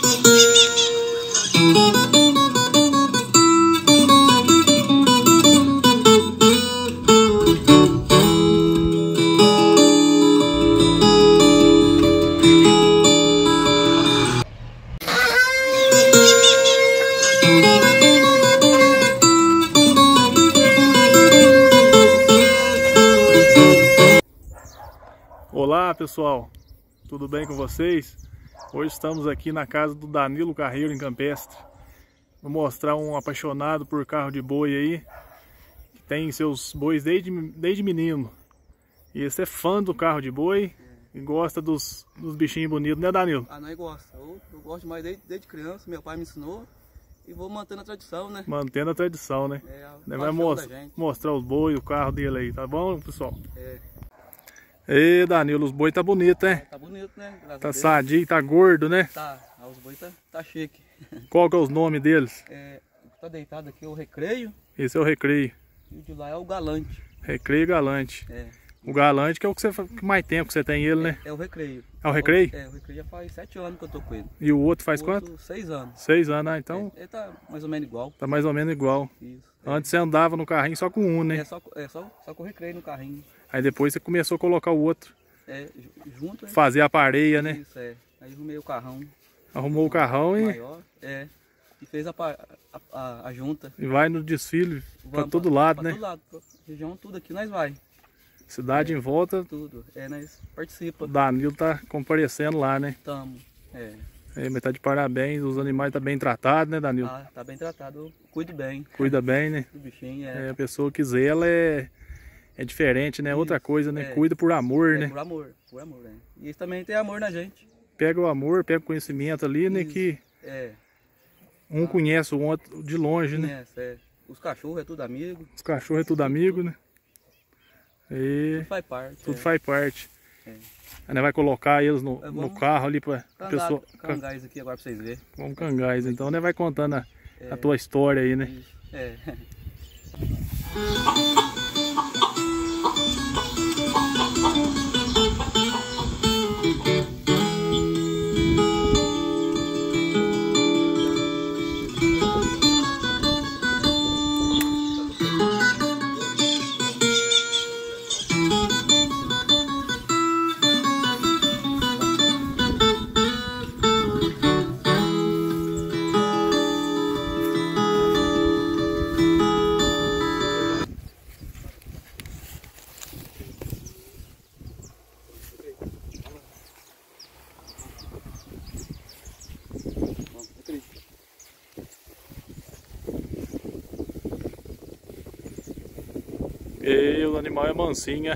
Olá pessoal, tudo bem com vocês? Hoje estamos aqui na casa do Danilo Carreiro em Campestre. Vou mostrar um apaixonado por carro de boi aí, que tem seus bois desde menino. E esse é fã do carro de boi e gosta dos bichinhos bonitos, né Danilo? Ah, nós gosta. Eu gosto mais desde criança, meu pai me ensinou e vou mantendo a tradição, né? Mantendo a tradição, né? Vai mostrar os bois, o carro dele aí, tá bom pessoal? Ei Danilo, os boi tá bonito, hein? Tá bonito, né? Graças tá sadio, tá gordo, né? Tá, os boi tá chique. Qual que é os nomes deles? Tá deitado aqui o Recreio. Esse é o Recreio. E o de lá é o Galante. Recreio e Galante. O Galante que é o que mais tempo que você tem ele, né? É o Recreio. É o Recreio? O Recreio já faz 7 anos que eu tô com ele. E o outro faz quanto? 6 anos. 6 anos, então? Ele tá mais ou menos igual. Tá mais ou menos igual. Isso. Antes você andava no carrinho só com um, né? Só com o Recreio no carrinho. Aí depois você começou a colocar o outro. Junto, né? Fazer a pareia, né? Isso, Aí arrumei o carrão. Arrumou o carrão e... Maior, e fez a junta. E vai no desfile pra todo lado, né? Pra todo lado, região, tudo aqui nós vai. Cidade em volta. Tudo, nós participa. O Danilo tá comparecendo lá, né? Tamo, mas tá de parabéns, os animais tá bem tratados, né Danilo? Ah, tá bem tratado, eu cuido bem. Cuida bem, né? Do bichinho, a pessoa que zela é diferente, né? Isso, outra coisa, né? Cuida por amor, né? Por amor, E eles também tem amor na gente. Pega o amor, pega o conhecimento ali, né? Que um conhece o outro de longe, né? Os cachorros é tudo amigo. Os cachorros é tudo amigo, né? Tudo faz parte. Tudo faz parte. Aí nós vai colocar eles no carro ali pra pessoa... Cangás aqui agora pra vocês verem. Vamos cangás, então né? Vai contando a tua história aí, né? E o animal é mansinho,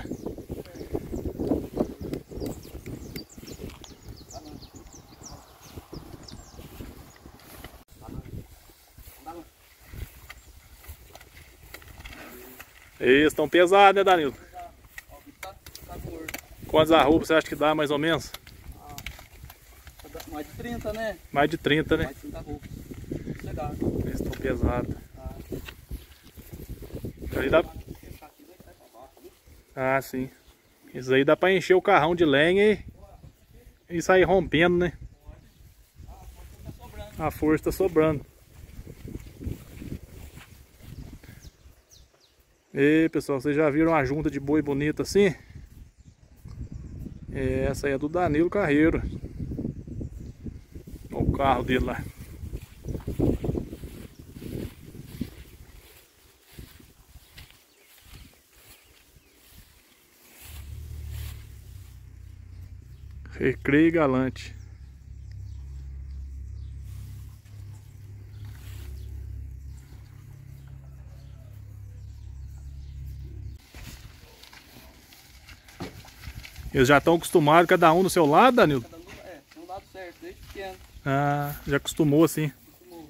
Eles estão pesados, né Danilo? Quantos arrobas você acha que dá mais ou menos? Mais de 30, né? Mais de 30, né? Mais de 30 arrobas. Legal. Eles estão pesados. Aí dá... Ah, sim. Isso aí dá pra encher o carrão de lenha e sair rompendo, né? A força tá sobrando. E pessoal, vocês já viram uma junta de boi bonita assim? Essa aí é do Danilo Carreiro. Olha o carro dele lá. Recreio e Galante. Eles já estão acostumados, cada um no seu lado, Danilo? Tem um lado certo, desde pequeno. Ah, já acostumou assim. Acostumou,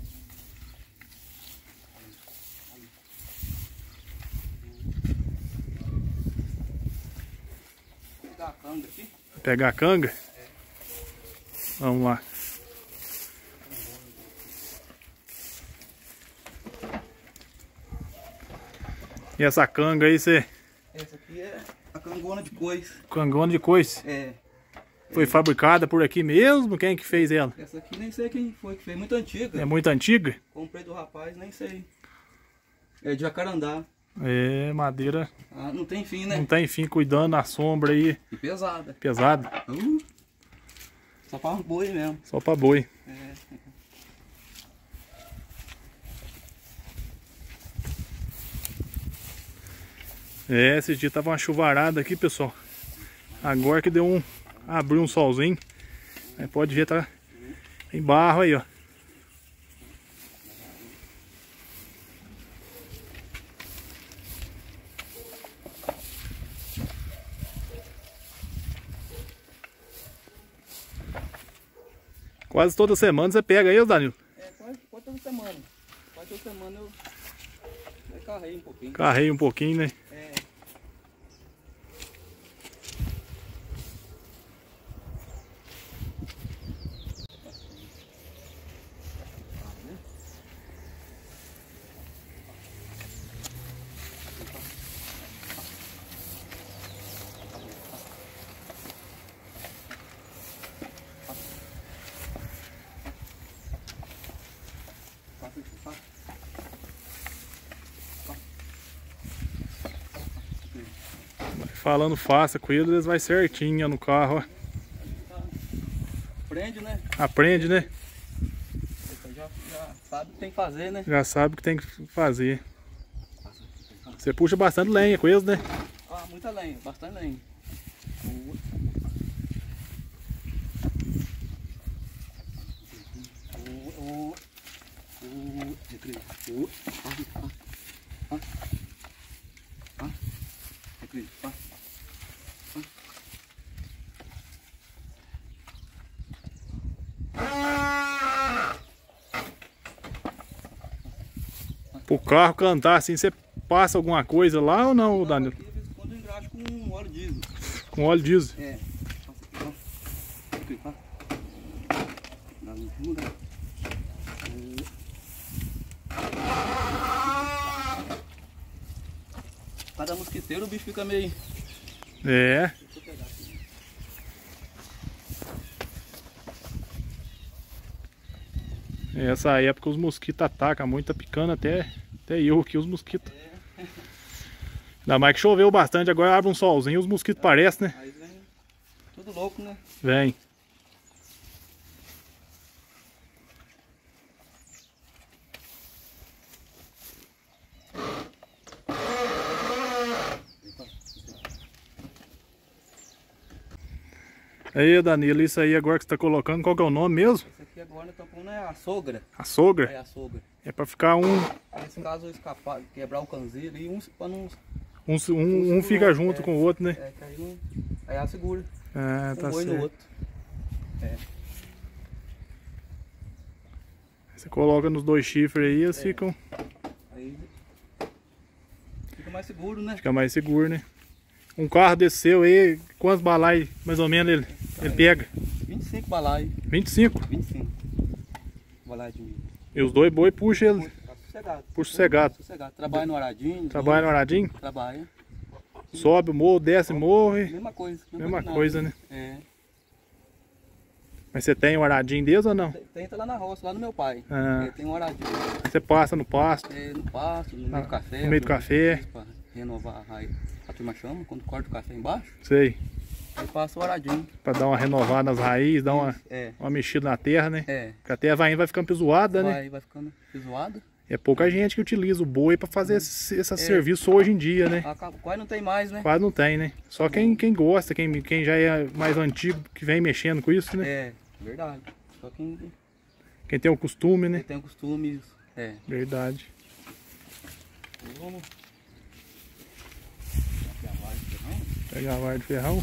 Vou pegar a canga aqui. Pegar a canga? Vamos lá. E essa canga aí, você... Essa aqui é a cangona de coice. Cangona de coice? Foi fabricada por aqui mesmo? Quem que fez ela? Essa aqui nem sei quem foi que fez, muito antiga. É muito antiga? Comprei do rapaz, nem sei. É de jacarandá. É, madeira. Ah, não tem fim, né? Não tem fim, cuidando da sombra aí. E pesada. Pesada. Só pra boi mesmo. Só pra boi. Esse dia tava uma chuvarada aqui, pessoal. Agora que deu abriu um solzinho. Aí pode ver, tá em barro aí, ó. Quase toda semana você pega aí, Danilo? É, quase toda semana. Quase toda semana eu carrei um pouquinho. Carrei um pouquinho, né? É. Falando faça com eles vai certinho no carro, ó. Aprende, né? Aprende, né? Já sabe o que tem que fazer, né? Já sabe o que tem que fazer. Você puxa bastante lenha com eles, né? Ah, muita lenha, bastante lenha. Pro carro cantar assim, você passa alguma coisa lá ou não, Danilo? Aqui, de vez em quando eu engraxo com óleo diesel. Com óleo diesel? É. Aqui, ó. Dá no fundo, né? Cada mosquiteiro o bicho fica meio... É. Deixa eu pegar aqui. Essa época os mosquitos atacam muito, tá picando até eu aqui, os mosquitos. Ainda mais que choveu bastante, agora abre um solzinho e os mosquitos parecem, né? Aí vem tudo louco, né? Vem. Aí, Danilo, isso aí agora que você tá colocando, qual que é o nome mesmo? Esse aqui agora nós estamos pondo a sogra. A sogra? É a sogra. É pra ficar Nesse caso eu escapar, quebrar o canzeiro e pra não... um fica junto com o outro, né? É, que aí não... Aí ela segura. Ah, tá boi no certo. outro. É. Você coloca nos dois chifres aí, eles ficam... Aí fica mais seguro, né? Fica mais seguro, né? Um carro desse seu aí, quantos balai mais ou menos ele pega? 25 balai. 25? 25 balai de milho. E os dois boi puxam ele Tá sossegado. por sossegado. Sossegado. Trabalha no aradinho. Trabalha no horadinho? Trabalha. Sobe o morro, desce o morro e... Mesma coisa. Mesma coisa, né? É. Mas você tem um horadinho deles ou não? Tem tá lá na roça, lá no meu pai. Ah. É, tem um aradinho. Você passa no pasto? É, no pasto, no meio do café. No meio do café. Pra renovar a turma chama, quando corta o café embaixo, Sei. aí passa o aradinho. Pra dar uma renovada nas raízes, dar uma mexida na terra, né? É. Porque a terra vai ficando pisoada, né? Vai ficando pisoado. É pouca gente que utiliza o boi pra fazer esse serviço hoje em dia, né? Quase não tem mais, né? Quase não tem, né? Só quem gosta, quem já é mais antigo, que vem mexendo com isso, né? É, verdade. Só quem Quem tem o costume, né? tem o costume, é. Verdade. Vamos Pegar a vara de ferrão.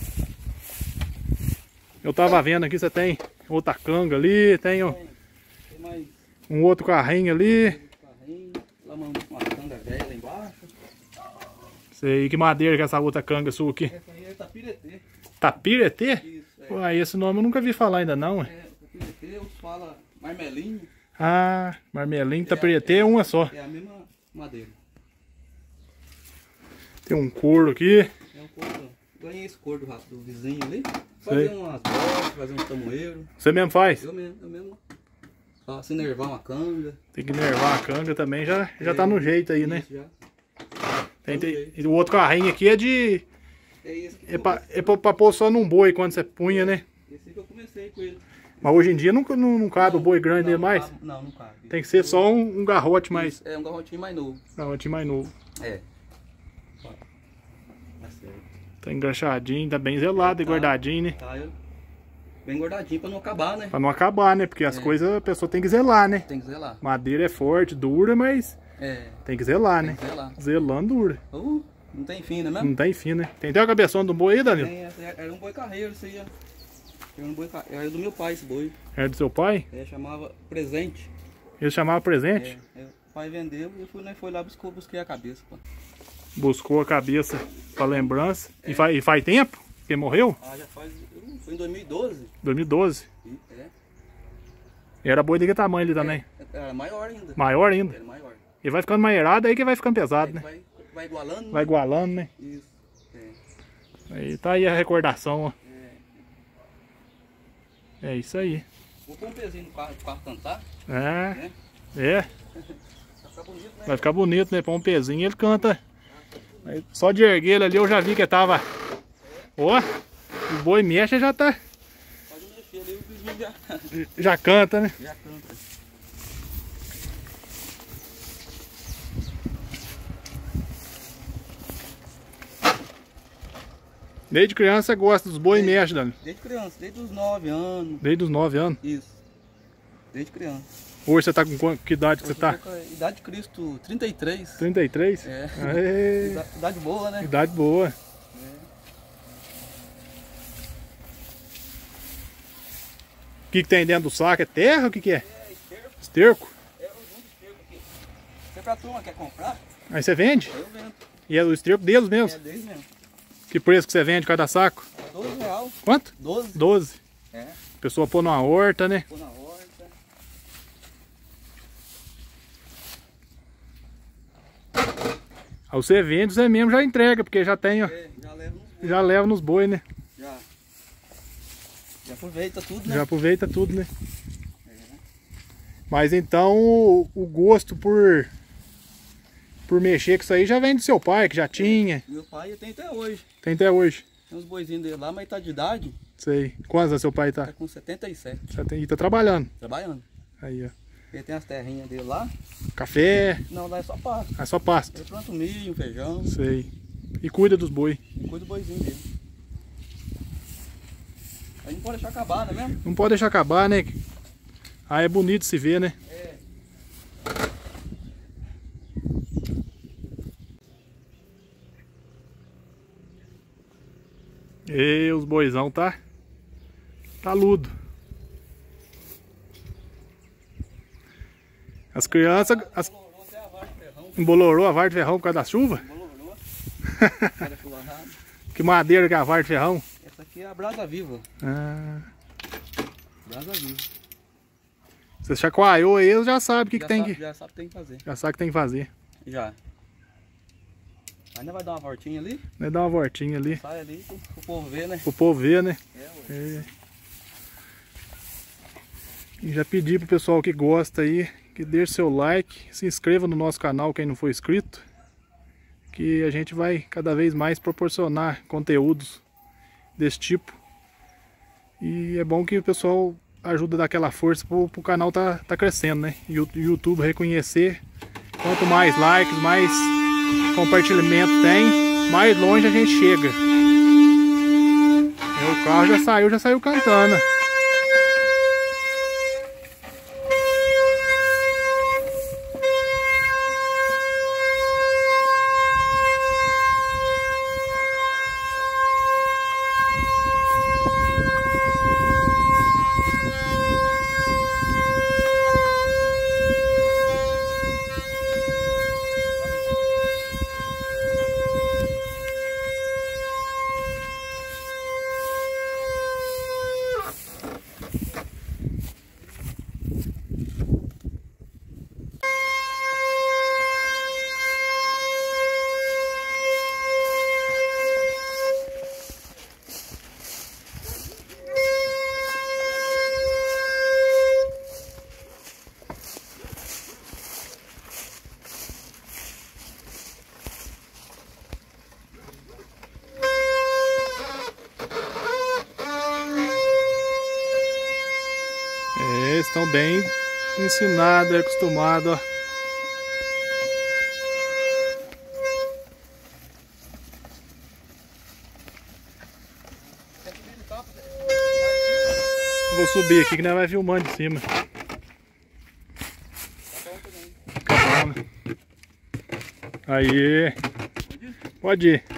Eu tava vendo aqui, você tem outra canga ali, tem Tem mais um outro carrinho ali. carrinho, lá uma canga velha lá embaixo. Sei, que madeira que é essa outra canga sua aqui? Essa aí é tapiretê. Tapiretê? Isso, é. Ué, esse nome eu nunca vi falar ainda não, ué. É, tapiretê, outros falam marmelinho. Ah, marmelinho, tapiretê é uma só. É a mesma madeira. Tem um couro aqui. É um couro ganhei esse couro do vizinho ali. Fazer umas bolas, fazer uns tamoeiros. Você mesmo faz? Eu mesmo. Só se nervar uma canga. Tem que nervar a canga também, já tá no jeito aí, né? Já. E o outro carrinho aqui é de... É pra pôr só num boi quando você punha, né? Esse que eu comecei com ele. Mas hoje em dia não cabe o boi grande nele mais? Não cabe. Tem que ser só um garrote mais... É um garrotinho mais novo. Garrotinho mais novo. É. Tá certo. Tá engraxadinho, tá bem zelado e guardadinho, né? Tá, bem guardadinho pra não acabar, né? Pra não acabar, né? Porque as coisas a pessoa tem que zelar, né? Tem que zelar. Madeira é forte, dura, mas tem que zelar, né? Zelar. Zelando dura. Não tem fim, né mesmo? Não tem fim, né? Tem até a cabeçona do boi aí, Danilo? Tem, era um boi carreiro, isso aí. Era do meu pai esse boi. Era do seu pai? Chamava Presente. Ele chamava Presente? O pai vendeu e eu fui lá busquei a cabeça, pô. Buscou a cabeça pra lembrança. E faz tempo que ele morreu? Já faz... Foi em 2012. 2012? E era boi de que tamanho ele também? Era maior ainda. Maior ainda? Era maior. E vai ficando maierado aí que vai ficando pesado, né? Vai igualando. Vai igualando, né? Isso. Aí tá aí a recordação, ó. É isso aí. Vou pôr um pezinho no carro cantar. Né? Vai ficar bonito, né? Vai ficar bonito, né? Põe um pezinho e ele canta. Aí, só de erguer ele ali eu já vi que tava... Ó, o boi mexe já tá... Pode mexer ali, o vizinho já canta, né? Já canta. Desde criança gosta dos boi e mexe, Dani? Desde criança, desde os 9 anos. Desde os 9 anos? Isso. Desde criança. Hoje você tá com que idade que você tá? Idade de Cristo, 33. 33? Idade boa, né? Idade boa. O que tem dentro do saco? É terra ou o que é? Esterco. Esterco? Um esterco aqui. Se pra turma quer comprar? Aí você vende? Eu vendo. E é o esterco deles mesmo? É deles mesmo. Que preço que você vende cada saco? R$12. Quanto? 12. 12. É, A pessoa pôr numa horta, né? pôr na horta. Aí você vende, você mesmo já entrega, porque já tem, ó. É, já leva nos boi. Já leva nos boi, né? Já. Já aproveita tudo, né? Já aproveita tudo, né? Mas então o gosto por mexer com isso aí já vem do seu pai, que já tinha. Meu pai tem até hoje. Tem até hoje. Tem uns boizinhos dele lá, mas tá de idade. Sei. Quantos anos seu pai Tá tá? com 77. E tá trabalhando. Trabalhando. Aí, ó. Ele tem as terrinhas dele lá. Café. Não, lá é só pasto. É só pasto. Ele planta um milho, um feijão. Sei. E cuida dos boi. E cuida do boizinho dele. Aí não pode deixar acabar, não é mesmo? Não pode deixar acabar, né? Ah, é bonito se ver, né? É. E os boizão tá ludo. As crianças Embolorou até a vara de ferrão. embolorou a vara de ferrão por causa da chuva. Embolorou. Cada chuva rara. Que madeira que é a vara de ferrão? Essa aqui é a brasa viva. Ah, Brasa viva. você chacoalhou aí, eles já sabem o que tem que... Já sabe o que tem que fazer. Já sabe o que tem que fazer. Já. Ainda vai dar uma voltinha ali. Vai dar uma voltinha ali. Sai ali pro povo ver, né? Pro povo ver, né? Ué. É. E já pedi pro pessoal que gosta aí, que deixe seu like, se inscreva no nosso canal quem não for inscrito, que a gente vai cada vez mais proporcionar conteúdos desse tipo. E é bom que o pessoal ajuda a dar aquela força pro canal tá crescendo, né? E o YouTube reconhecer, quanto mais likes, mais compartilhamento tem, mais longe a gente chega. E o carro já saiu cantando. Eles estão bem ensinados, acostumados, ó. Vou subir aqui que nós vai filmando de cima. Tá bom, né? Aí. Pode ir.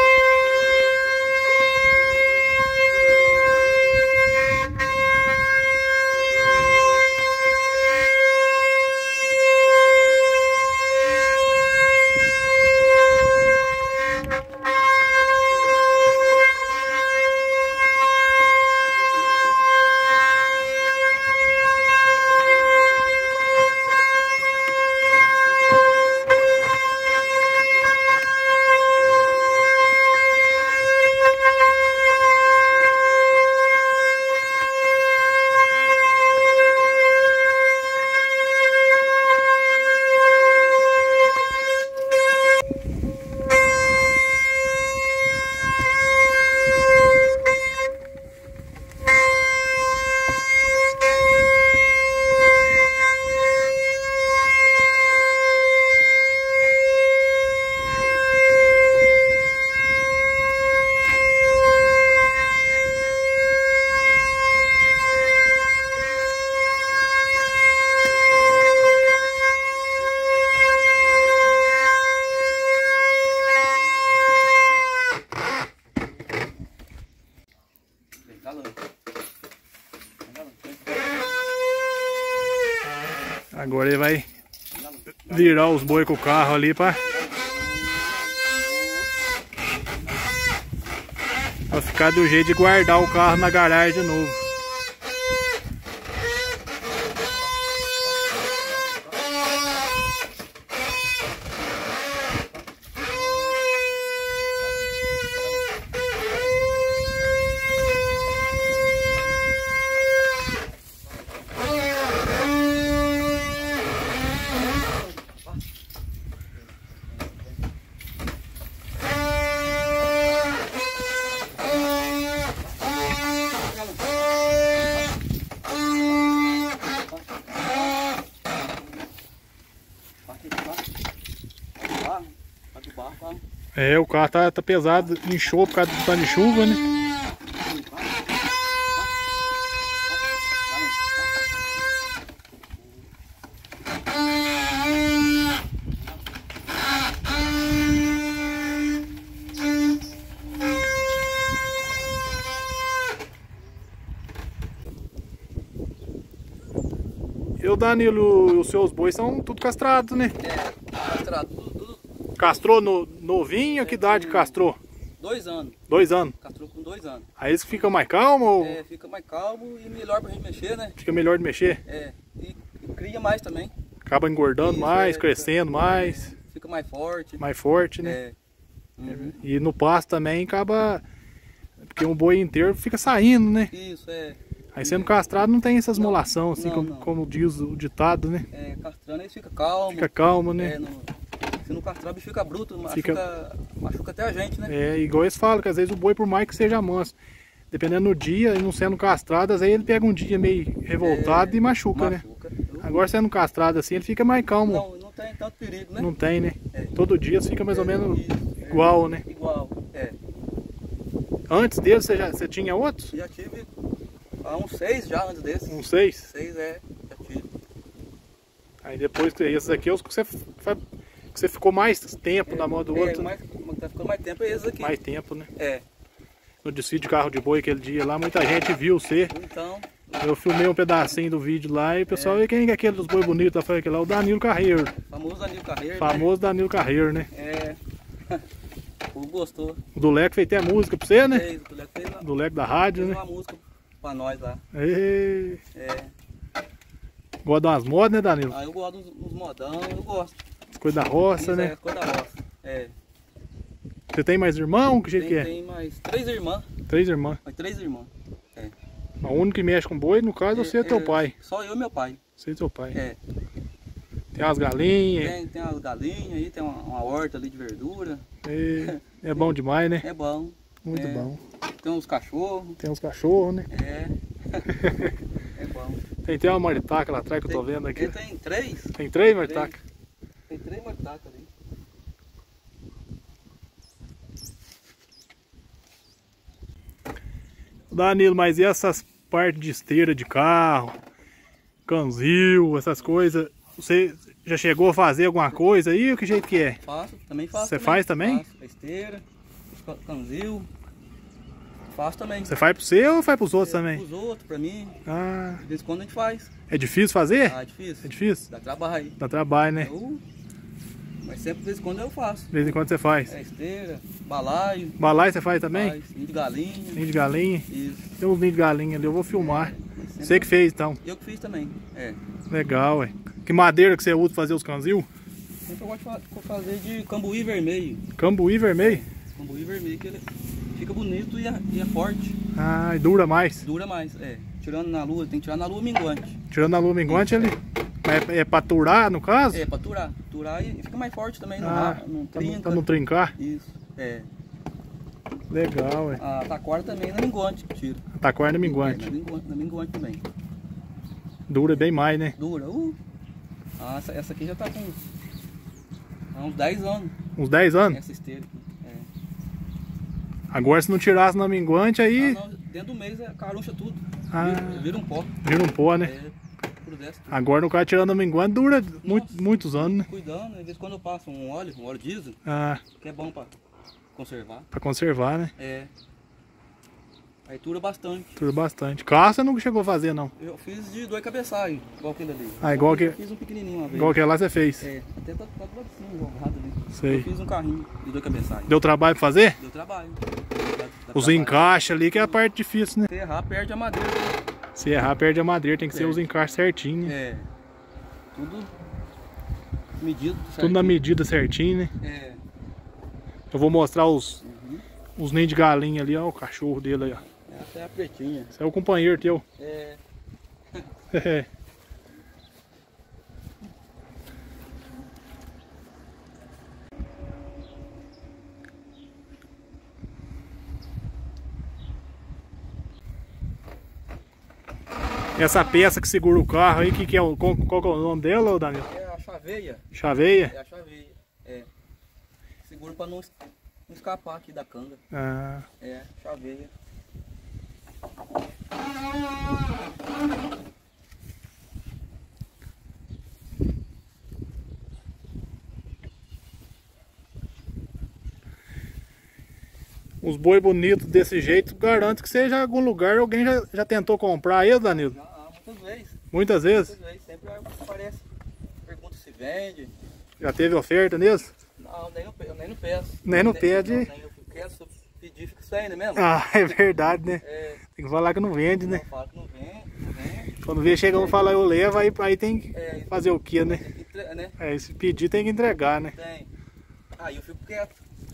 Agora ele vai virar os boi com o carro ali pra ficar do jeito de guardar o carro na garagem de novo. É, o carro tá pesado, inchou por causa do tanto de chuva, né? E o Danilo, os seus bois são tudo castrados, né? É, castrado, tudo. Castrou novinho? Que idade castrou? 2 anos. 2 anos? Castrou com 2 anos. Aí eles ficam mais calmos? Ou... É, fica mais calmo e melhor pra gente mexer, né? Fica melhor de mexer? É, e cria mais também. Acaba engordando Isso, mais, crescendo mais. Fica mais forte. Mais forte, né? É. Uhum. E no pasto também acaba... Porque um boi inteiro fica saindo, né? Isso, é. Aí sendo castrado não tem essas molações, assim, não. como diz o ditado, né? É, castrando eles fica calmo. Fica calmo, né? Se não castrar, o bicho fica bruto, machuca até a gente, né? É, igual eles falam, que às vezes o boi, por mais que seja manso, dependendo do dia, e não sendo castrado, às vezes ele pega um dia meio revoltado e machuca, né? Agora sendo castrado assim, ele fica mais calmo. Não tem tanto perigo, né? Não tem, né? É. Todo dia fica mais ou menos igual, né? Igual, é. Antes dele, você tinha outros? Já tive uns 6 já antes desse. Uns 6? 6 já tive. Aí depois que esses aqui, os que você ficou mais tempo na mão do outro, né? Tá ficando mais tempo é esses aqui. Mais tempo, né? É. No desfile de carro de boi aquele dia lá, muita gente viu você. Então... Eu filmei um pedacinho do vídeo lá e o pessoal, e quem é aquele dos boi bonitos? Eu falei que lá, o Danilo Carreiro. Famoso Danilo Carreiro. Famoso, né? Danilo Carreiro, né? É. O gostou. O do Leco fez até música pra você, né? Fez, do Leco da rádio, fez né? uma música pra nós lá. E... É. Gosta de umas modas, né, Danilo? Ah, eu gosto dos modão, eu gosto. As coisas da roça, Isso, né? É, coisa da roça. É. Você tem mais irmão? Que jeito que é? Tem mais 3 irmãs. 3 irmãs. Mais 3 irmãs. É. O único que mexe com boi, no caso, você é teu pai. Só eu e meu pai. Você e teu pai. É. Tem umas galinhas. Tem umas galinhas aí, tem uma horta ali de verdura. É bom demais, né? É bom. Muito bom. Tem uns cachorros. Tem uns cachorros, né? É. É bom. Tem até uma maritaca lá atrás que eu tô vendo aqui. Ele tem 3. Tem 3 maritacas? Tem 3 maritacas ali. Danilo, mas e essas partes de esteira de carro, canzil, essas coisas, você já chegou a fazer alguma coisa aí? Que jeito que é? Faço, também faço. Você faz também? Faço a esteira, canzil. Faço também. Você faz pro seu ou faz pros outros também? Pros outros, pra mim. Ah, De vez em quando a gente faz. é difícil fazer? Ah, é difícil. É difícil? Dá trabalho. Dá trabalho, né? Mas sempre de vez em quando eu faço. De vez em quando você faz. É esteira, balaio. Balaio você faz também? Faz, ninho de galinha. Ninho de galinha? Isso. Tem uns ninhos de galinha ali, eu vou filmar. Sempre- Você que fez então. Eu que fiz também. É. Legal, ué. Que madeira que você usa pra fazer os canzil? Sempre eu gosto de fazer de cambuí vermelho. Cambuí vermelho? Cambuí vermelho que ele fica bonito e é forte. Ah, e dura mais. Dura mais, é. Tirando na lua, tem que tirar na lua minguante. Tirando a lua minguante ele. É pra turar, no caso? É, pra turar. Turar e fica mais forte também, não pra trinca. não trincar? Isso, é. Legal, ué. A taquara também na minguante que tira. Taquara é minguante. Na minguante também. Dura bem mais, né? Dura, Ah, essa aqui já tá com uns 10 anos. Uns 10 anos? Essa esteira aqui. É. Agora se não tirasse na minguante aí... Não, dentro do mês caruncha tudo. Ah. Vira um pó. Vira um pó, né? É, tudo desce. Agora no caso tirando a minguante dura muitos anos, né? Cuidando, às vezes quando eu passo um óleo diesel, Ah, que é bom pra conservar. pra conservar, né? É. Aí dura bastante. Dura bastante. Carro você nunca chegou a fazer, não? Eu fiz de 2 cabeçalhos, igual aquele ali. Ah, igual que... Eu fiz um pequenininho uma vez. Igual que lá você fez. É, até tá do lado de cima, jogado ali. Sei. Eu fiz um carrinho de 2 cabeçalhos. Deu trabalho pra fazer? Deu trabalho. Os encaixes ali que é a parte difícil, né? Se errar, perde a madeira. Se errar, perde a madeira. Tem que ser os encaixes certinhos, né? É. Tudo medido. Tudo na medida certinho, né? É. Eu vou mostrar os ninhos de galinha ali, ó. O cachorro dele aí, ó. Essa é a pretinha. Esse é o companheiro teu. É. Essa peça que segura o carro aí, que é qual que é o nome dela, ô Danilo? É a chaveia. Chaveia? É a chaveia. É. Seguro pra não escapar aqui da canga. Ah, É, chaveia. os boi bonitos desse jeito, garanto que seja em algum lugar, alguém já tentou comprar ele, Danilo? Já, muitas vezes. Muitas vezes? Muitas vezes. Sempre aparece. Pergunta se vende. Já teve oferta nisso? Não, eu nem não peço. Nem não pede? Nem eu quero, se eu pedir, fica saindo mesmo. Ah, é verdade, né? É, Tem que falar que não vende, não né? fala que não vem. Quando vê, chega um e fala eu levo, aí tem que É, fazer o que, né? tem que né? É, se pedir tem que entregar, né? Tem. Aí eu fico quieto.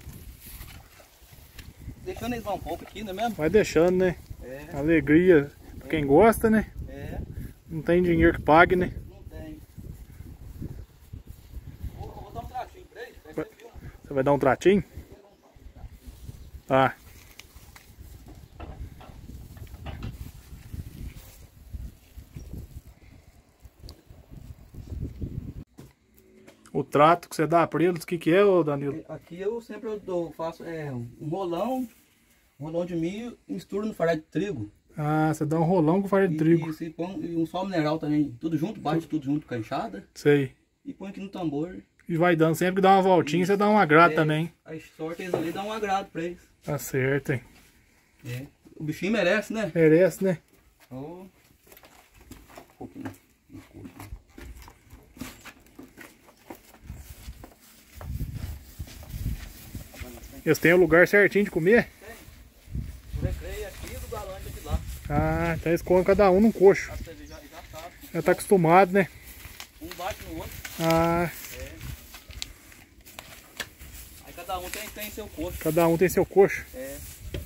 Deixando eles um pouco aqui, não é mesmo? Vai deixando, né? É, Alegria pra quem gosta, né? é, Não tem dinheiro que pague, né? não tem. Vou dar um tratinho pra eles, pra você filma. Você vai dar um tratinho? Tá. O trato que você dá pra eles, o que é, ô Danilo? Aqui eu sempre faço um rolão de milho e misturo no farelo de trigo. Ah, você dá um rolão com farinha de trigo. E põe um sal mineral também, tudo junto, bate tudo junto com a enxada Sei. e põe aqui no tambor. E vai dando, sempre que dá uma voltinha, você dá um agrado também. Aí sorte eles ali, dá um agrado pra eles. Tá certo, hein? É. O bichinho merece, né? Merece, né? Oh. Um pouquinho. Eles têm o lugar certinho de comer? O recreio aqui do galante aqui lá. Ah, então eles comem cada um num coxo. A TV já sabe. Já tá acostumado, né? Um bate no outro. Ah, Aí cada um tem seu coxo. cada um tem seu coxo. É.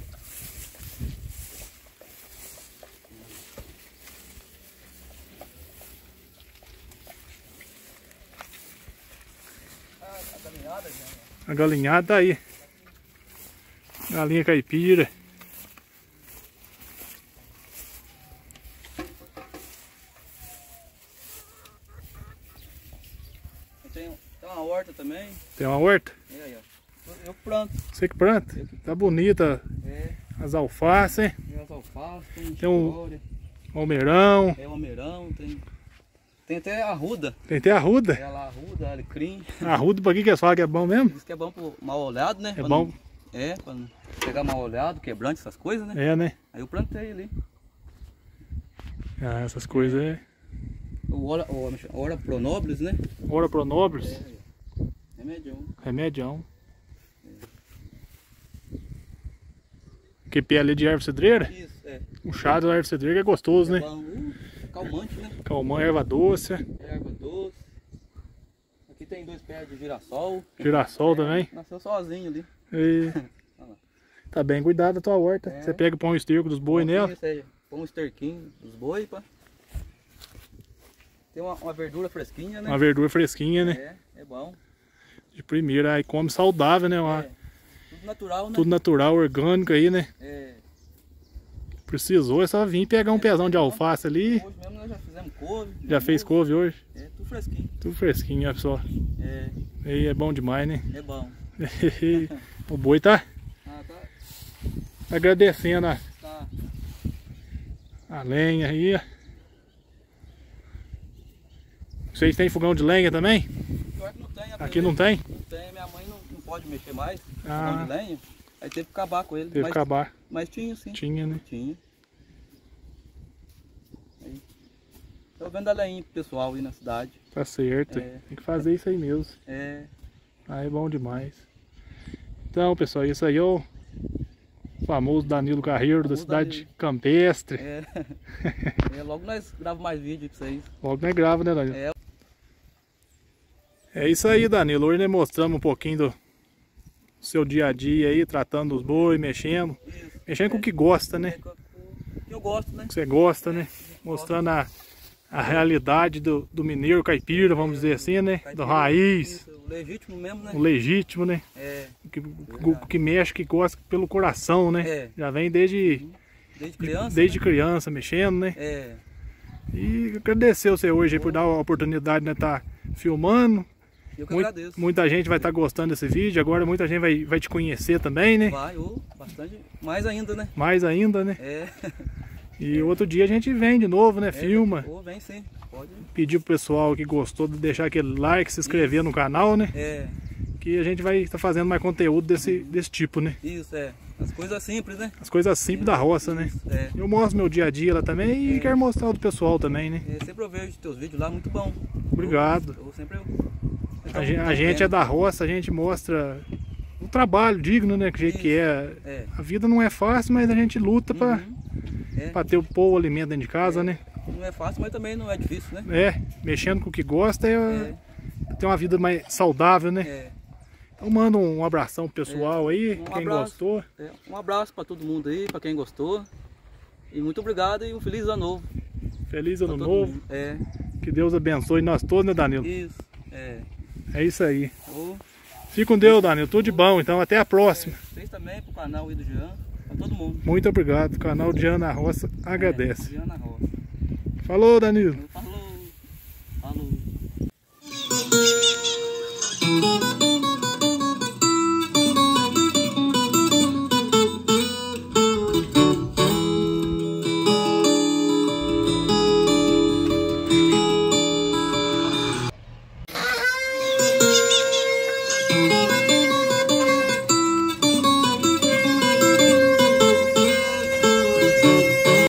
A caminhada, gente. A galinhada tá aí. Galinha caipira. tem uma horta também. Tem uma horta? É, aí, ó. Eu planto. Você que planta? Tá bonita. É. As alfaces, hein? Tem as alfaces, Tem um almeirão. É o almeirão, tem até arruda. Tem até arruda. É lá, arruda, alecrim. Arruda, pra que eles falam que é bom mesmo? Diz que é bom pro mal olhado, né? É bom? Pra não pegar mal olhado, quebrante, essas coisas, né? É, né? Aí eu plantei ali. Ah, essas coisas é. O Ora Pronobis, né? Ora Pronobis. É, remédio. Remedião. Que pele de erva cedreira? Isso, é. O chá da erva cedreira é gostoso, né? Bom, calmante, né? Calmante, erva doce. Erva doce. Aqui tem 2 pés de girassol. Girassol também. Nasceu sozinho ali. E... Tá bem cuidado a tua horta. É. Você pega o pão esterco dos boi nela. Põe um esterquinho dos boi, pá. Tem uma verdura fresquinha, né? Uma verdura fresquinha, né? É bom. De primeira, aí come saudável, né? Tudo natural, né? Tudo natural, orgânico aí, né? É. Precisou, é só vir pegar um pezão de alface ali. Hoje mesmo nós já fizemos couve. Já fez couve hoje? É, tudo fresquinho. Tudo fresquinho, ó, pessoal. É. Aí é bom demais, né? É bom. O boi tá Tá. agradecendo Tá. a lenha aí. Vocês têm fogão de lenha também? Pior que não tem. Aqui não tem? Não tem. Minha mãe não pode mexer mais. Ah. Fogão de lenha. Aí teve que acabar com ele. Teve que acabar. Mas tinha sim. Tinha, né? Tinha. Aí. Tô vendo a lenha pro pessoal aí na cidade. Tá certo. É. Tem que fazer isso aí mesmo. É. Aí é bom demais. Então, pessoal, isso aí é o famoso Danilo Carreiro da cidade Danilo. Campestre. É. Logo nós gravamos mais vídeo pra vocês. Logo nós grava, né, Danilo? É. É isso aí, Danilo. Hoje nós mostramos um pouquinho do seu dia a dia aí, tratando os boi, mexendo. Isso. Mexendo com o que gosta, né? Que eu gosto, né? Que você gosta, né? Mostrando a realidade do mineiro caipira, vamos dizer assim, né? Do raiz. Isso, o legítimo mesmo, né? O legítimo, né? É. Que mexe, que gosta pelo coração, né? É. Já vem desde criança. Desde né? criança, mexendo, né? É. E agradecer você hoje aí por dar a oportunidade de estar filmando. Eu que agradeço. Muita gente vai estar gostando desse vídeo, agora muita gente vai te conhecer também, né? Vai, bastante. Mais ainda, né? Mais ainda, né? É. E outro dia a gente vem de novo, né? Filma. Vem sim. Pode. Pedir pro pessoal que gostou de deixar aquele like, se inscrever no canal, né? É. Que a gente vai estar fazendo mais conteúdo desse tipo, né? Isso, é. As coisas simples, né? As coisas simples da roça, né? É. Eu mostro meu dia a dia lá também e quero mostrar o do pessoal também, né? Sempre eu vejo teus vídeos lá, muito bom. Obrigado. Eu sempre... A gente é da roça, a gente mostra o trabalho digno, né? Que jeito que é. É. A vida não é fácil, mas a gente luta pra ter o pôr o alimento dentro de casa, né? Não é fácil, mas também não é difícil, né? É, mexendo com o que gosta é ter uma vida mais saudável, né? É. Então manda um abração pro pessoal aí, quem gostou. Um abraço pra todo mundo aí, pra quem gostou. E muito obrigado e um feliz ano novo. Feliz ano Pra todo novo. mundo. É. Que Deus abençoe nós todos, né, Danilo? Isso. É. É isso aí. Ô, Fique com Deus, Danilo. Tudo de bom. Então até a próxima. Vocês também pro canal aí do Jean, pra todo mundo. Muito obrigado. O canal de Ana Roça agradece. Jean na roça. Falou, Danilo. Falou. Falou.